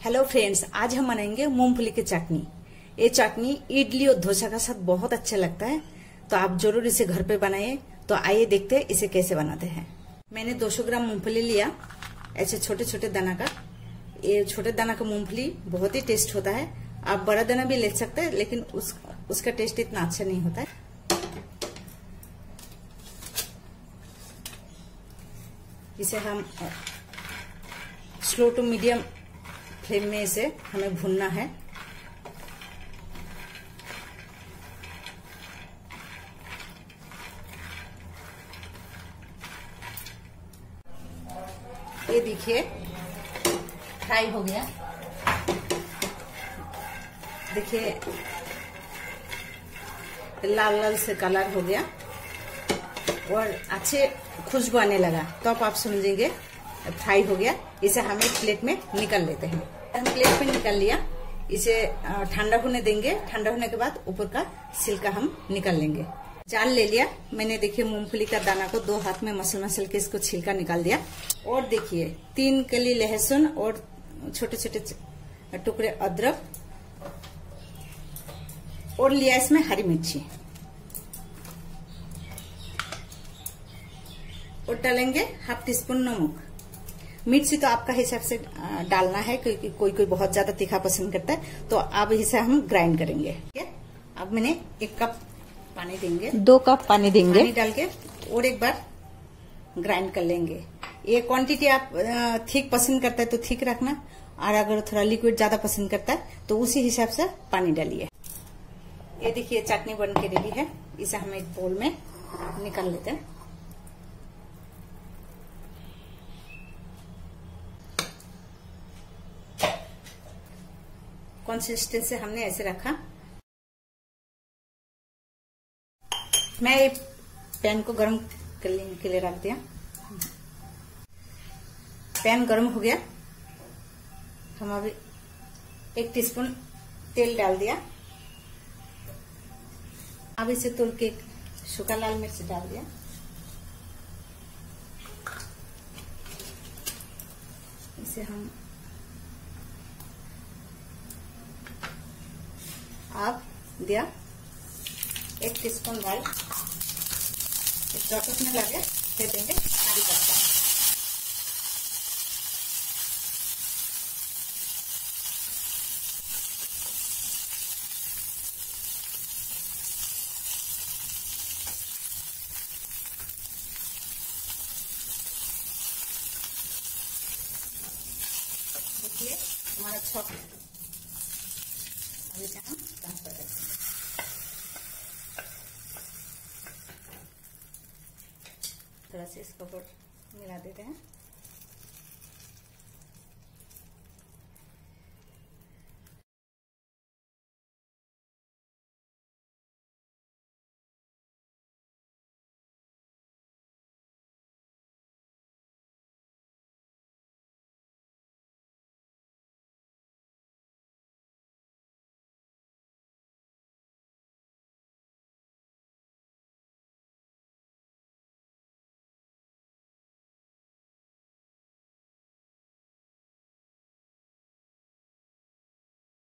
Hello friends, आज हम बनाएंगे मूंगफली की चटनी। ये चटनी इडली और डोसा का साथ बहुत अच्छा लगता है, तो आप जरूर इसे घर पे बनाइए। तो आइए देखते हैं इसे कैसे बनाते हैं। मैंने 200 ग्राम मूंगफली लिया, ऐसे छोटे छोटे दाना का। ये छोटे दाना का मूंगफली बहुत ही टेस्ट होता है। आप बड़ा दाना भी ले सकते हैं, लेकिन उसका टेस्ट इतना अच्छा नहीं होता है। इसे हम स्लो टू मीडियम फ्लेम में इसे हमें भूनना है। ये देखिए फ्राई हो गया। देखिए लाल लाल से कलर हो गया और अच्छे खुशबू आने लगा, तो आप समझेंगे फ्राई हो गया। इसे हम एक प्लेट में निकाल लेते हैं। हम प्लेट में निकाल लिया। इसे ठंडा होने देंगे। ठंडा होने के बाद ऊपर का छिलका हम निकाल लेंगे। जाल ले लिया मैंने। देखिए मूंगफली का दाना को 2 हाथ में मसल के इसको छिलका निकाल दिया। और देखिए 3 कली लहसुन और छोटे छोटे टुकड़े अदरक, और लिया इसमें हरी मिर्ची, और डालेंगे हाफ टी स्पून नमक। मिर्ची तो आपका हिसाब से डालना है, क्योंकि कोई कोई बहुत ज्यादा तीखा पसंद करता है। तो अब इसे हम ग्राइंड करेंगे। ठीक है, अब मैंने 1 कप पानी देंगे, 2 कप पानी देंगे। पानी डाल के और एक बार ग्राइंड कर लेंगे। ये क्वांटिटी आप थिक पसंद करता है तो थिक रखना, और अगर थोड़ा लिक्विड ज्यादा पसंद करता है तो उसी हिसाब से पानी डालिए। ये देखिए चटनी बन के रेडी है। इसे हम एक बोल में निकाल लेते हैं। कंसिस्टेंसी हमने ऐसे रखा। मैं ये पैन को गर्म करने के लिए रख दिया। पैन गर्म हो गया। हम अभी 1 टीस्पून तेल डाल दिया। अब इसे तोड़ के सूखा लाल मिर्च डाल दिया। इसे हम आप दिया 1 टीस्पून डाल चटकने लगे फिर देंगे हरी पत्ता। देखिए हमारा छौक अभी हम ट्रांसफर कर देंगे। थोड़ा सा इसको मिला देते हैं।